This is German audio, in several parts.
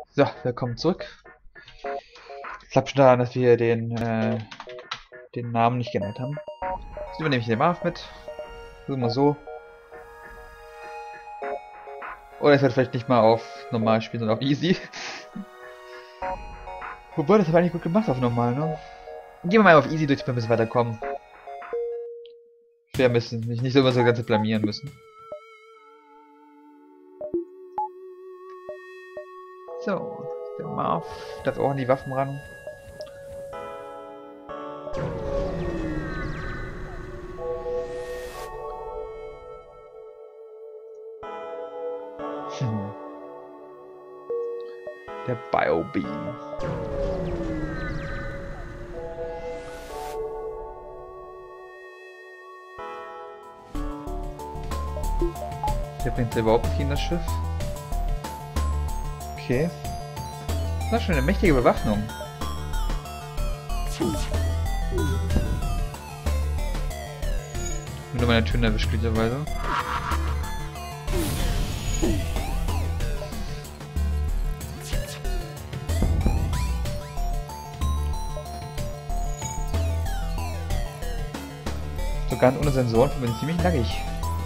So, willkommen zurück. Es lag schon daran, dass wir den Namen nicht geändert haben. Jetzt übernehme ich den Marv mit. Versuchen wir so. Oder es wird vielleicht nicht mal auf normal spielen, sondern auf easy. Wobei, das habe ich eigentlich gut gemacht auf normal, ne? Gehen wir mal auf easy durch, damit wir ein bisschen weiterkommen. Wir müssen nicht so immer so ganz blamieren müssen. So, der Marv darf auch an die Waffen ran. Der Biobeam. Der bringt überhaupt nicht in das Schiff. Okay. Das ist schon eine mächtige Bewaffnung. Nur meine Töne erwischt, glücklicherweise. So ganz ohne Sensoren bin ich ziemlich nackig.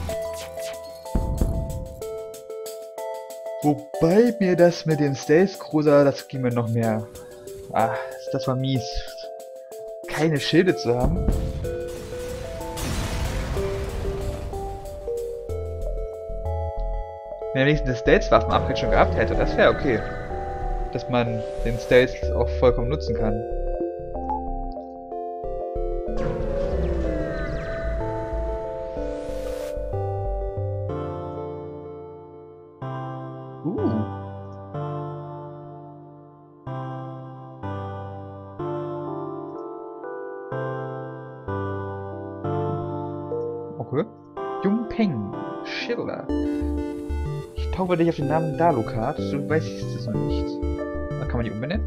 Wobei mir das mit dem Stealth Cruiser, das ging mir noch mehr. Ah, das war mies. Keine Schilde zu haben. Wenn er wenigstens das Stealth-Waffen-Upgrade schon gehabt hätte, das wäre okay. Dass man den Stealth auch vollkommen nutzen kann. Okay. Jungpeng. Schiller. Ich taufe dich auf den Namen Dalukart. Du weißt es noch nicht. Dann kann man die umbenennen?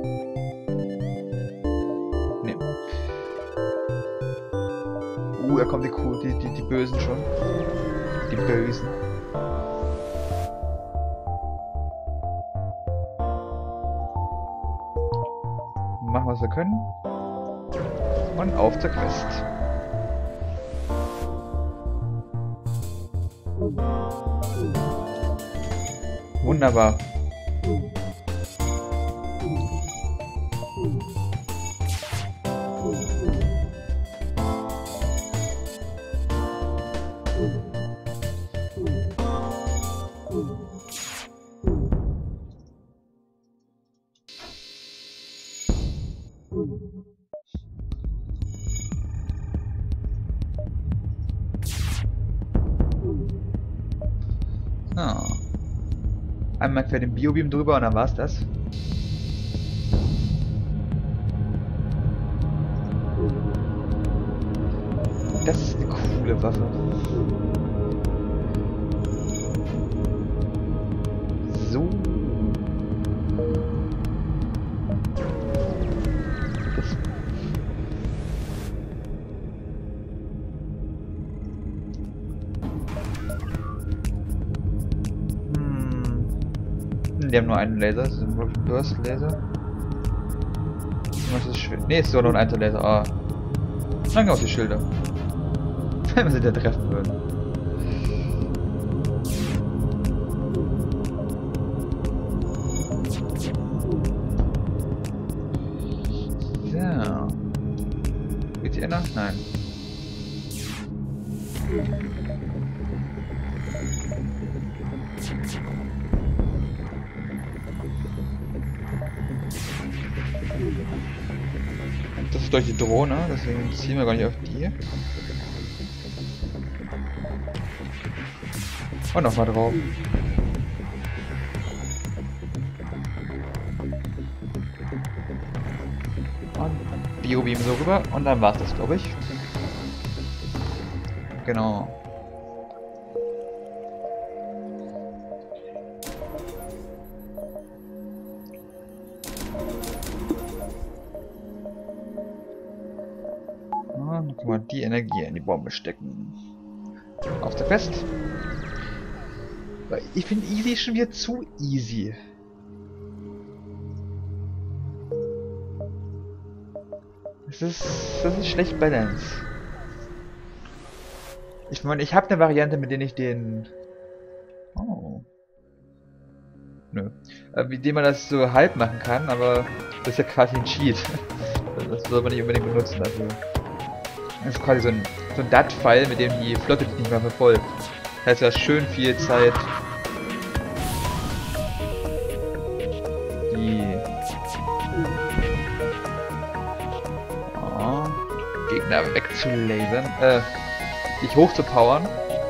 Nee. Da kommen die Bösen schon. Die Bösen. Machen, was wir können. Und auf zur Quest. Wunderbar. Ah. Einmal für den Biobeam drüber und dann war's das. Das ist eine coole Waffe. So. Das die haben nur einen Laser, das ist ein Burst Laser. Was ist schön? Ne, ist doch nur ein einzelner Laser. Ah. Danke auf die Schilder. Wenn wir sie da treffen würden. So. Geht's hier noch? Nein. Das ist durch die Drohne, deswegen ziehen wir gar nicht auf die. Und nochmal drauf. Und Biobeam so rüber und dann war's das, glaube ich. Genau. Dann können wir die Energie in die Bombe stecken. Auf der Quest. Ich finde easy schon wieder zu easy. Das ist schlecht Balance. Ich meine, ich habe eine Variante, mit der ich den... Oh. Nö. Mit dem man das so halb machen kann, aber das ist ja quasi ein Cheat. Das soll man nicht unbedingt benutzen dafür. Das ist quasi so ein DAT-File, mit dem die Flotte dich nicht mehr verfolgt. Das heißt, du hast schön viel Zeit, die Gegner wegzulasern, dich hochzupowern.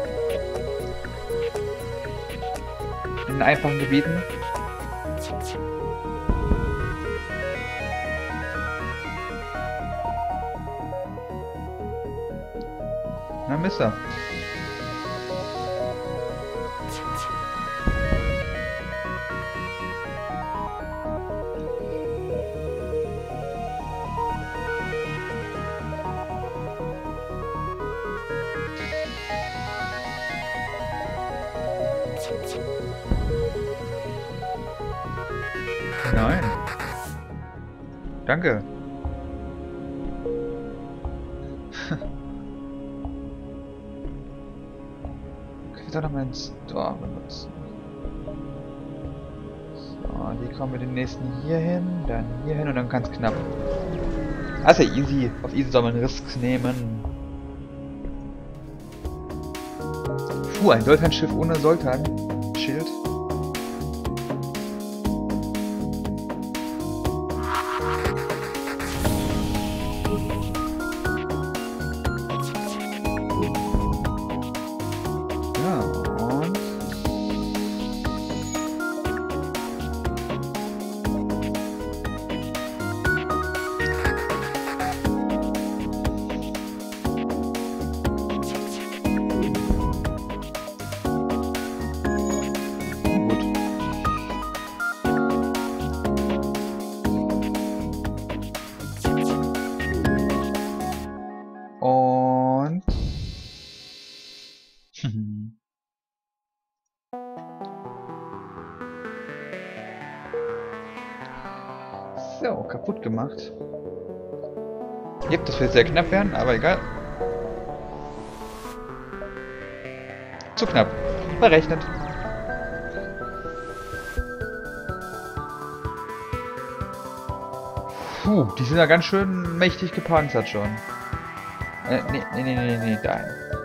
In einfachen Gebieten. Na, Mister. Nein. Danke. Okay, ich soll noch meinen Store benutzen. So, wie kommen wir den nächsten hier hin, dann hier hin und dann ganz knapp. Also easy. Auf easy soll man Risks nehmen. Puh, ein Sultan-Schiff ohne Sultan-Schild. So, kaputt gemacht. Yep, das wird sehr knapp werden, aber egal. Zu knapp. Verrechnet. Puh, die sind ja ganz schön mächtig gepanzert schon. Nee, dahin.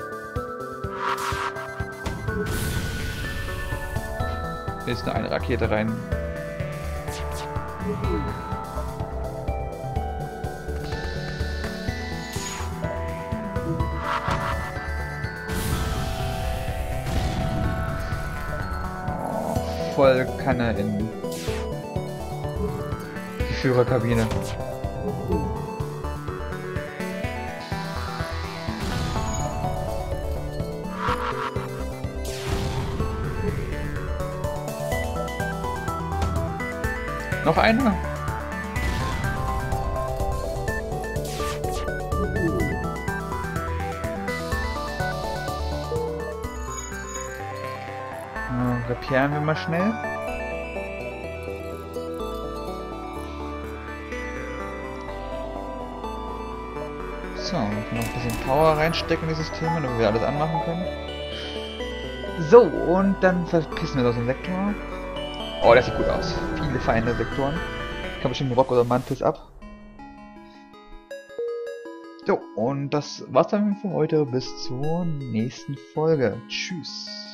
Hier ist nur eine Rakete rein. Voll Kanne in die Führerkabine. Noch einer? Reparieren wir mal schnell. So, wir können noch ein bisschen Power reinstecken in die Systeme, damit wir alles anmachen können. So, und dann verpissen wir das aus dem Sektor. Oh, das sieht gut aus. Viele feine Sektoren. Kann bestimmt Rock oder Mantis ab. So, und das war's dann für heute. Bis zur nächsten Folge. Tschüss.